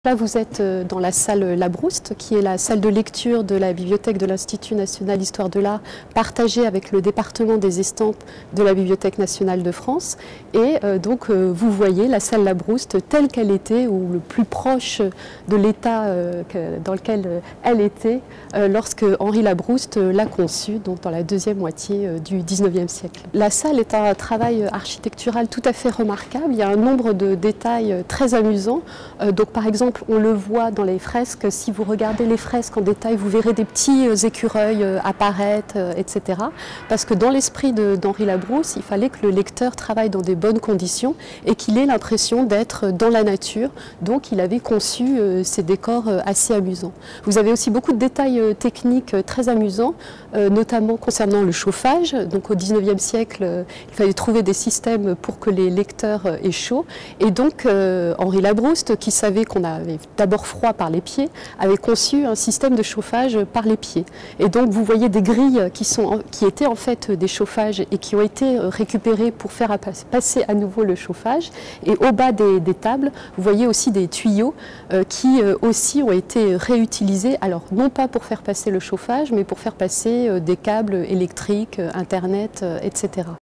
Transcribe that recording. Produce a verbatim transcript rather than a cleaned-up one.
Là, vous êtes dans la salle Labrouste, qui est la salle de lecture de la bibliothèque de l'Institut national d'histoire de l'art, partagée avec le département des estampes de la Bibliothèque nationale de France. Et euh, donc, euh, vous voyez la salle Labrouste telle qu'elle était, ou le plus proche de l'état euh, dans lequel elle était, euh, lorsque Henri Labrouste l'a conçue, donc dans la deuxième moitié euh, du dix-neuvième siècle. La salle est un travail architectural tout à fait remarquable. Il y a un nombre de détails très amusants. Euh, donc, par exemple, on le voit dans les fresques. Si vous regardez les fresques en détail, vous verrez des petits écureuils apparaître, et cetera. Parce que dans l'esprit d'Henri Labrouste, il fallait que le lecteur travaille dans des bonnes conditions et qu'il ait l'impression d'être dans la nature. Donc il avait conçu ces décors assez amusants. Vous avez aussi beaucoup de détails techniques très amusants, notamment concernant le chauffage. Donc au dix-neuvième siècle, il fallait trouver des systèmes pour que les lecteurs aient chaud. Et donc Henri Labrouste, qui savait qu'on a d'abord froid par les pieds, avait conçu un système de chauffage par les pieds. Et donc vous voyez des grilles qui, sont, qui étaient en fait des chauffages et qui ont été récupérées pour faire passer à nouveau le chauffage. Et au bas des, des tables, vous voyez aussi des tuyaux euh, qui euh, aussi ont été réutilisés, alors non pas pour faire passer le chauffage, mais pour faire passer euh, des câbles électriques, euh, Internet, euh, et cetera.